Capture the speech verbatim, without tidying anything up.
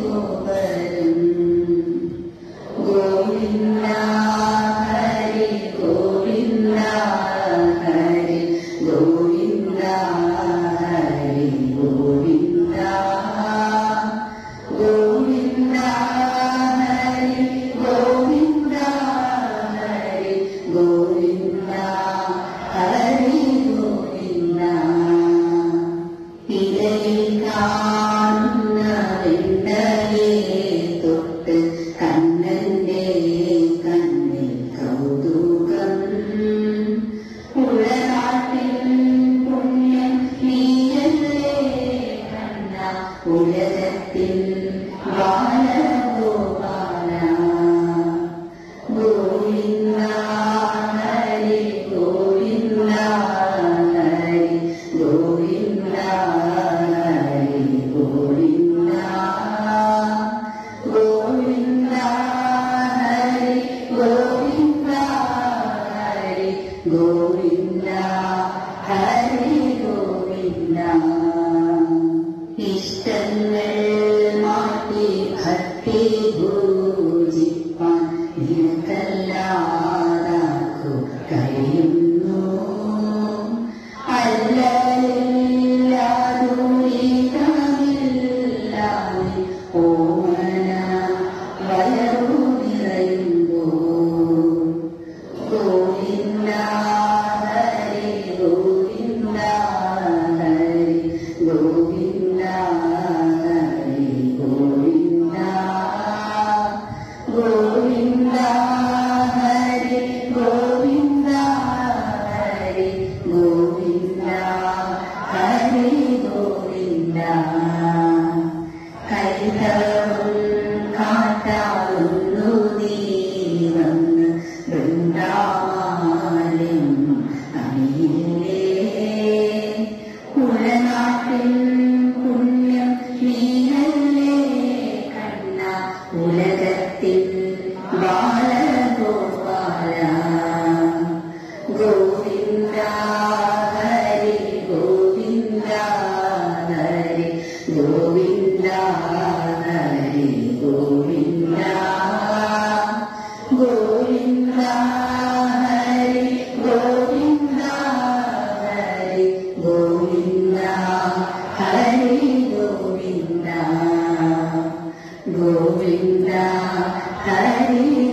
ഗോപരം ഗോവിന്ദ ഹരി ഗോവിന്ദ ഹരി ഗോവിന്ദ ഹരി ഗോവിന്ദ ഗോവിന്ദ ഹരി ഗോവിന്ദ ഹരി ഗോവിന്ദ ഹരി ഗോവിന്ദ ഇരയിൽ കാണുന്ന വെണ്ണയെ തൊട്ട് കണ്ണന്റെ കണ്ണിൽ കൗതുകം ഉളനാട്ടിൻ പുണ്യം നീയല്ലേ കണ്ണ ഉലകത്തിൻ ബാലഗോപാല ഗോവിന്ദ ഹരി ഗോവിന്ദ ഹരി ഗോവിന്ദ ഹരി ഗോവിന്ദ ഗോവിന്ദ ഹരി ഗോവിന്ദ ഹരി ഗോവിന്ദ ഹരി ഗോവിന്ദ ഇഷ്ടങ്ങൾ മാറ്റി ഭക്തി പൂജിപ്പാൻ നിനക്കല്ലാതാക്കു കഴിയുന്നു അല്ലലില്ലാതുരിതമില്ലാതെ ഓമന വയറു നിറയുമ്പോ ഗോവിന്ദ ഹരി ഗോവിന്ദ ഹരി ഗോവിന്ദ ഹരി ഗോവിന്ദ ഗോവിന്ദ ഹരി ഗോവിന്ദ ഹരി ഗോവിന്ദ ഹരി ഗോവിന്ദ കൈതവും കാട്ടാവുന്നു നീ വന്ന് വൃന്ദാവനം അണിയിലേ ഉളനാട്ടിൻ പുണ്യം നീയല്ലേ കണ്ണ ഉലകത്തിൻ ബാലഗോപാല ഗോവിന്ദ ഹരി ഗോവിന്ദ ഹരി ഗോവിന്ദ ഹരി ഗോവിന്ദ ഗോവിന്ദ ഹരി ഗോവിന്ദ ഹരി ഗോവിന്ദ ഹരി ഗോവിന്ദ ഗോവിന്ദ ഹരി